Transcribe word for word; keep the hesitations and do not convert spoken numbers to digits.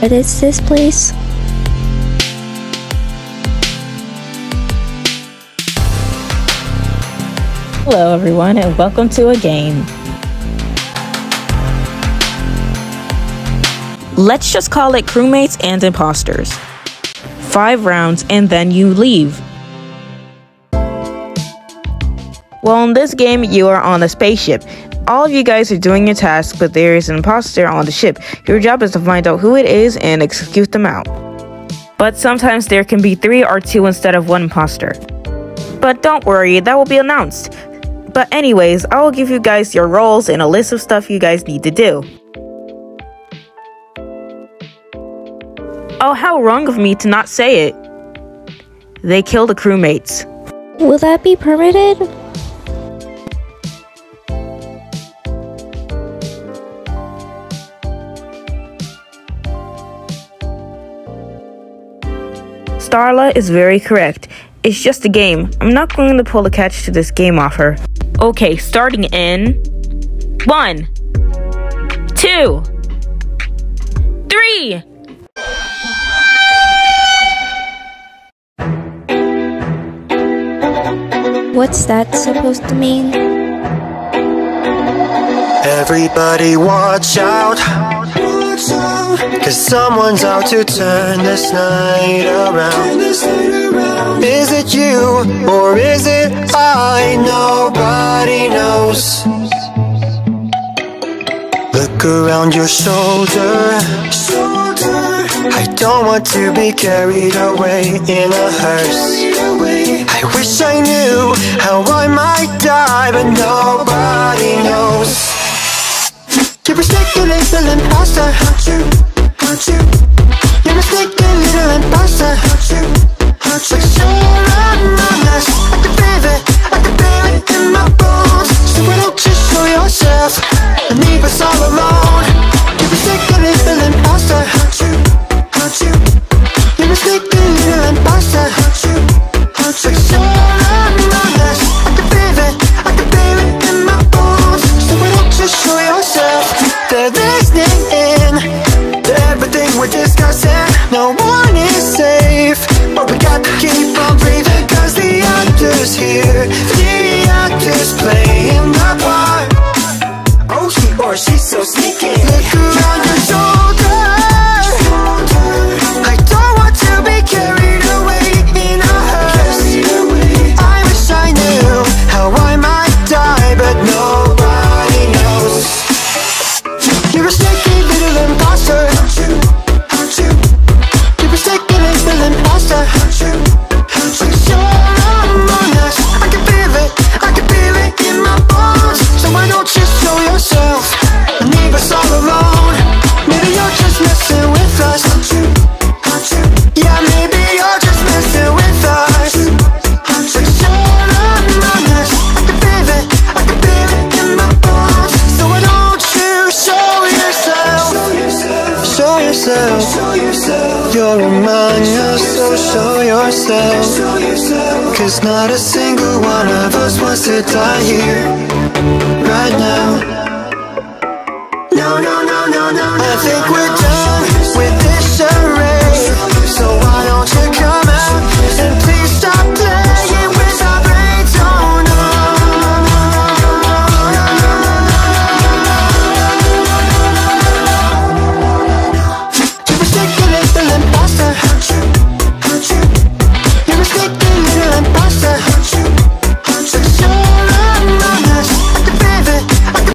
What is this place? Hello everyone and welcome to a game. Let's just call it crewmates and imposters. Five rounds and then you leave. Well, in this game, you are on a spaceship. All of you guys are doing your task, but there is an imposter on the ship. Your job is to find out who it is and execute them out. But sometimes there can be three or two instead of one imposter. But don't worry, that will be announced. But anyways, I will give you guys your roles and a list of stuff you guys need to do. Oh, how wrong of me to not say it. They kill the crewmates. Will that be permitted? Starla is very correct. It's just a game. I'm not going to pull a catch to this game off her. Okay, starting in... One. Two. Three. What's that supposed to mean? Everybody watch out, cause someone's out to turn this night around. Is it you, or is it I? Nobody knows. Look around your shoulder. I don't want to be carried away in a hearse. I wish I knew how I might die, but nobody knows. You're mistaken, little imposter. Aren't you? Aren't you? You're mistaken, little imposter. Aren't you? Aren't you? Like you're among us. I can feel it, I can feel it in my bones. So why don't you show yourself and leave us all alone? You're mistaken, little imposter. Aren't you? Aren't you? You're mistaken, little imposter. Aren't you? Aren't you? Like you're among us. I can feel it, I can feel it in my bones. So why don't you show yourself? They're listening in to everything we're discussing. No one is safe, but we got to keep on breathing. Cause the actor's here, the actor's playing the part. Oh, he or she's so sneaky. Look around your shoulder. I don't want to be carried away in a hearse. I wish I knew how I might die, but nobody knows. You're a sneaky little imposter. Aren't you? Aren't you? You're a sneaky little imposter. Aren't you? Aren't you? Like you're among us. I can feel it, I can feel it in my bones. So why don't you show yourself and leave us all alone? Maybe you're just messing with us. Aren't you? Aren't you? Yeah, maybe you're just messing with us. Aren't you? Like you're among us. I can feel it, I can feel it in my bones. So why don't you show yourself? Show yourself. You're among us, so show yourself. Cause not a single one of us wants to die here, right now. No, no, no, no, no, I think we're